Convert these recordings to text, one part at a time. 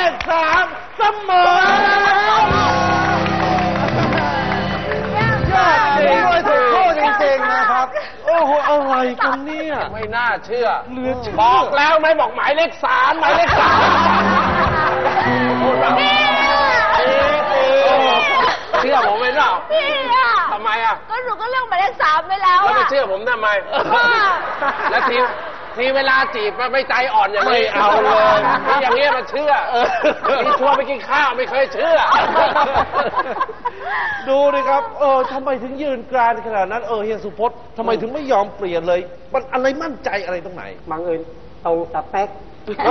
ข3เสมอด้วยถูกโทษจริงๆนะครับโอ้โหอะไรกันเนี่ยไม่น่าเชื่อบอกแล้วไม่บอกหมายเลข3หมายเลข3พูดแบบเชื่อผมไหมเนาะพี่อะทำไมอ่ะก็หนูก็เลือกหมายเลข3ไปแล้วแล้วไม่เชื่อผมทำไมแล้วทีเวลาจีบไม่ใจอ่อนอย่างนี้เอาเลยอย่างนี้มันเชื่อมีชวนไปกินข้าวไม่เคยเชื่อดูดิครับทำไมถึงยืนกรานขนาดนั้นเฮียสุพจน์ทำไมถึงไม่ยอมเปลี่ยนเลยมันอะไรมั่นใจอะไรตรงไหนบังเอิญตรงสเปค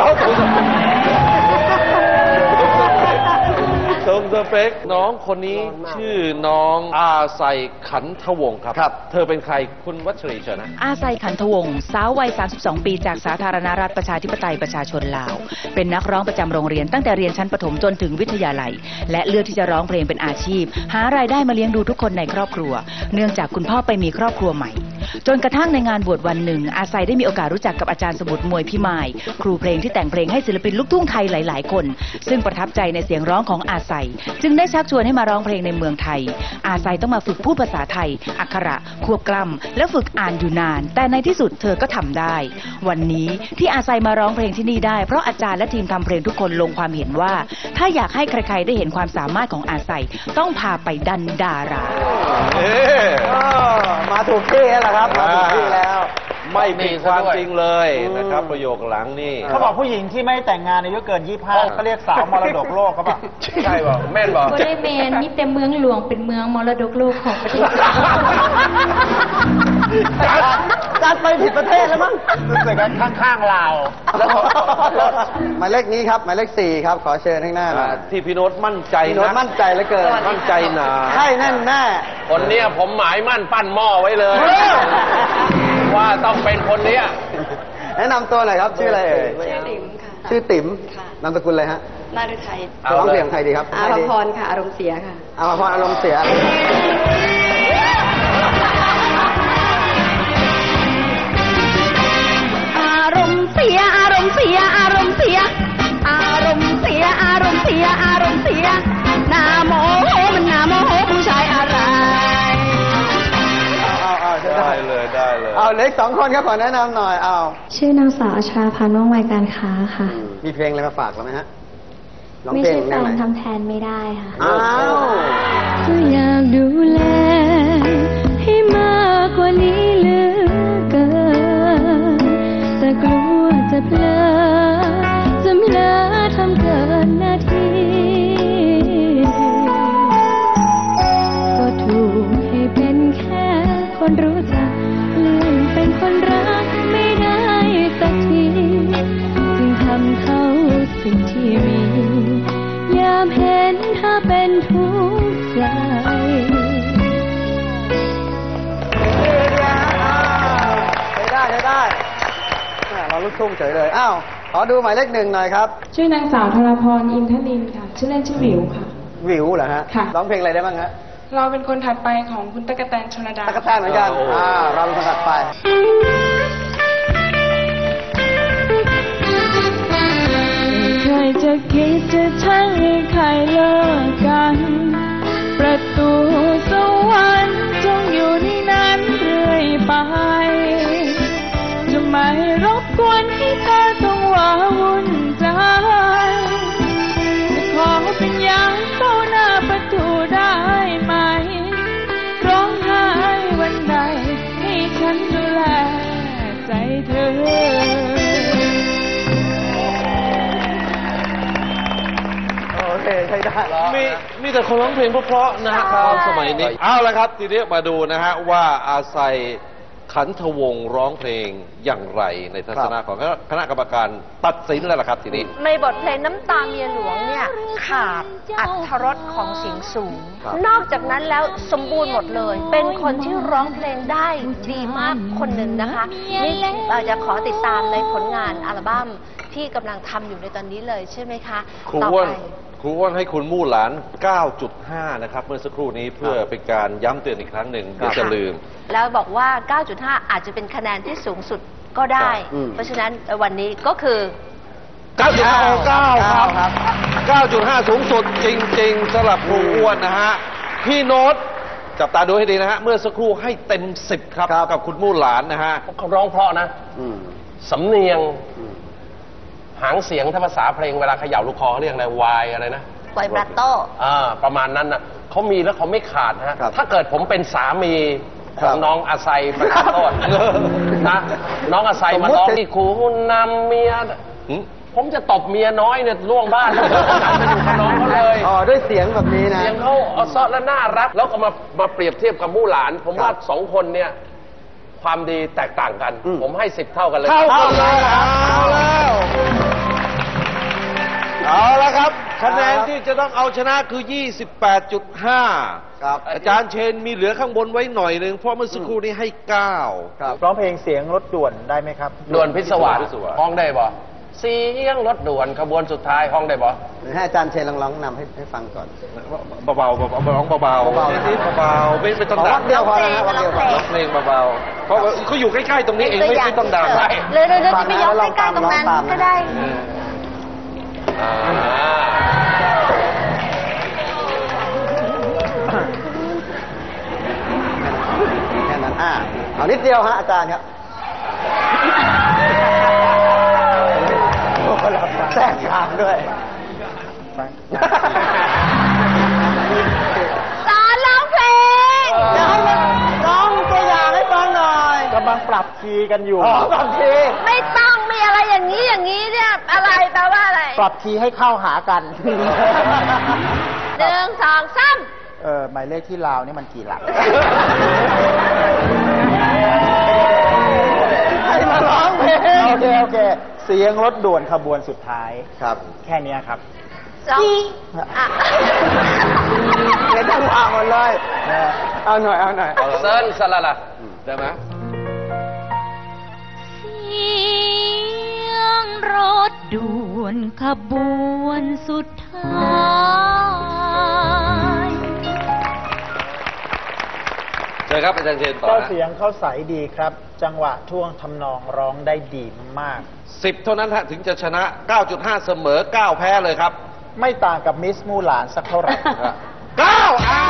ตรงสเปคน้องคนนี้ชื่อน้องอาไซขันทวงศ์ครับเธอเป็นใครคุณวัชรีเชิญนะอาไซขันทวงศ์สาววัย32 ปีจากสาธารณรัฐประชาธิปไตยประชาชนลาวเป็นนักร้องประจำโรงเรียนตั้งแต่เรียนชั้นประถมจนถึงวิทยาลัยและเลือกที่จะร้องเพลงเป็นอาชีพหารายได้มาเลี้ยงดูทุกคนในครอบครัวเนื่องจากคุณพ่อไปมีครอบครัวใหม่จนกระทั่งในงานบวชวันหนึ่งอาไซได้มีโอกาสรู้จักกับอาจารย์สมุทรมวยพิมายครูเพลงที่แต่งเพลงให้ศิลปินลูกทุ่งไทยหลายๆคนซึ่งประทับใจในเสียงร้องของอาไซจึงได้ชักชวนให้มาร้องเพลงในเมืองไทยอาไซต้องมาฝึกพูดภาษาไทยอักขระควบกล้ำและฝึกอ่านอยู่นานแต่ในที่สุดเธอก็ทำได้วันนี้ที่อาไซมาร้องเพลงที่นี่ได้เพราะอาจารย์และทีมทำเพลงทุกคนลงความเห็นว่าถ้าอยากให้ใครๆได้เห็นความสามารถของอาไซต้องพาไปดันดารามาถูกที่แล้วล่ะครับมาถูกที่แล้วไม่มีความจริงเลยนะครับประโยคหลังนี่เขาบอกผู้หญิงที่ไม่แต่งงานอายุเกิน25เขาเรียกสาวมรดกโลกครับใช่ป่ะแม่นบอกบริเวณนี้แต่เมืองหลวงเป็นเมืองมรดกโลกของประเทศจัดไปผิดประเทศแล้วมั้งรู้สึกกันข้างๆลาวหมายเลขนี้ครับหมายเลข4ครับขอเชิญข้างหน้าที่พี่โน้ตมั่นใจนะพี่โน้ตมั่นใจเหลือเกินมั่นใจหนาใช่แน่แน่คนเนี้ยผมหมายมั่นปั้นหม้อไว้เลยว่าต้องเป็นคนนี้แนะนำตัวหน่อยครับชื่ออะไรเอ่ยชื่อติ๋มค่ะชื่อติ๋มนามสกุลอะไรฮะนาฤทัยร้องเพลงไทยดีครับอาภพรค่ะอารมณ์เสียค่ะอาภพรอารมณ์เสียอารมณ์เสียอารมณ์เสียอารมณ์เสียอารมณ์เสียอารมณ์เสียอารมณ์เสียนาโมโหมันนาโมโหผู้ชายอะไรได้เลยเอาเล็ก2 คนครับขอแนะนำหน่อยชื่อนางสาวอัชราภาว่องไวการค้าค่ะมีเพลงอะไรมาฝากเราไหมฮะไม่ใช่แฟนทำแทนไม่ได้ค่ะก็อยากดูแลให้มากกว่านี้เหลือเกินแต่กลัวจะเพลอทำเกินหน้าที่ก็ถูกให้เป็นแค่คนรู้จักเลื่อนเป็นคนรักไม่ได้สักทีจึงทำเท่าสิ่งที่มียามเห็นเธอเป็นทุกข์ใจได้เราลูกทุ่งเฉยเลยขอดูหมายเลข1หน่อยครับชื่อนางสาวธราพรอินทนินค่ะชื่อเล่นชื่อวิวค่ะวิวเหรอฮะค่ะร้องเพลงอะไรได้บ้างฮะเราเป็นคนถัดไปของคุณตั๊กแตนชลดาตั๊กแตนเหมือนกันเราเป็นคนถัดไปเคยจะคิดจะทั้งให้ใครเลิกกันประตูสวรรค์จงอยู่ในนั้นเรื่อยไปจะไม่รบกวนให้เธอต้องว้าวุ่นใจจะขอเป็นยามเฝ้าหน้าประตูได้ไหมร้องไห้วันใดให้ฉันดูแลใจเธอโอเคใช่ได้มีแต่คนร้องเพลงเพราะๆนะฮะสมัยนี้เอาละครับทีนี้มาดูนะฮะว่าอาไซขันทวงศ์ร้องเพลงอย่างไรในทัศนะของคณะกรรมการตัดสินแล้วล่ะครับทีนี้ในบทเพลงน้ำตาเมียหลวงเนี่ยขาดอรรถรสของเสียงสูงนอกจากนั้นแล้วสมบูรณ์หมดเลยเป็นคนที่ร้องเพลงได้ดีมากคนหนึ่งนะคะนี่เราจะขอติดตามในผลงานอัลบั้มที่กำลังทำอยู่ในตอนนี้เลยใช่ไหมคะต่อไปครูอ้วนให้คุณมู่หลาน 9.5 นะครับเมื่อสักครู่นี้เพื่อเป็นการย้ำเตือนอีกครั้งหนึ่งเดี๋ยวจะลืมแล้วบอกว่า 9.5 อาจจะเป็นคะแนนที่สูงสุดก็ได้เพราะฉะนั้นวันนี้ก็คือ 9.5 ครับ 9.5 สูงสุดจริงๆสำหรับครูอ้วนนะฮะ พี่โน้ตจับตาดูให้ดีนะฮะ เมื่อสักครู่ให้เต็ม 10 ครับ กับคุณมู่หลานนะฮะเขาร้องเพราะนะสำเนียงหางเสียงถ้าภาษาเพลงเวลาเขย่าลูกคอเขาเรียกอะไรวายอะไรนะไวบราโต้ประมาณนั้นนะเขามีแล้วเขาไม่ขาดนะฮะถ้าเกิดผมเป็นสามีของน้องอาไซประทานโทษนะน้องอาไซมาร้องที่คุณนำเมียผมจะตบเมียน้อยเนี่ยล่วงบ้านแล้วก็หันไปอยู่กับน้องเขาเลยด้วยเสียงแบบนี้นะเสียงเขาเอาซอและน่ารัก แล้วก็มาเปรียบเทียบกับมู่หลาน ผมว่าสองคนเนี่ยความดีแตกต่างกัน ผมให้ 10 เท่ากันเลยเท่ากันเลยเอาแล้วครับ คะแนนที่จะต้องเอาชนะคือ 28.5 ครับอาจารย์เชนมีเหลือข้างบนไว้หน่อยหนึ่งเพราะเมื่อสักครู่นี้ให้ 9 ครับร้องเพลงเสียงรถด่วนได้ไหมครับด่วนพิศวาสห้องได้บ่เสียงรถด่วนขบวนสุดท้ายห้องได้บ่หรือให้อาจารย์เชนลองร้องนำให้ฟังก่อนเบาๆร้องเบาๆนิดๆเบาๆไม่ต้องดังวักเดียวพอแล้ววักเดียวพอร้องเพลงเบาๆเพราะว่าเขาอยู่ใกล้ๆตรงนี้เองไม่ต้องดังหรือจะไปยกใกล้ๆตรงนั้นก็ได้แค่นั้นเอานิดเดียวฮะอาจารย์ครับแทรกกลางด้วยสอนร้องเพลงจะให้มันร้องตัวอย่างให้ฟังหน่อยกำลังปรับคีย์กันอยู่ปรับคีย์ไม่ต้องมีอะไรอย่างนี้เนี่ยอะไรแปลว่าอะไรปรับคีย์ให้เข้าหากัน 1 2 3 หมายเลขที่ลาวนี่มันกี่หลักให้มาร้องเพลงโอเค เสียงรถด่วนขบวนสุดท้ายครับแค่เนี้ยครับเล่นจังหวะหมดเลยเอาหน่อยเซิร์นสละละได้ไหมเสียงรถด่วนขบวนสุดท้ายเชิญครับอาจารย์เชนต่อก็นะเสียงเขาใสดีครับ จังหวะท่วงทำนองร้องได้ดีมาก 10 เท่านั้นฮะถึงจะชนะ 9.5 เสมอ 9 แพ้เลยครับไม่ต่างกับมิสมูหลานสักเท่าไหร่ 9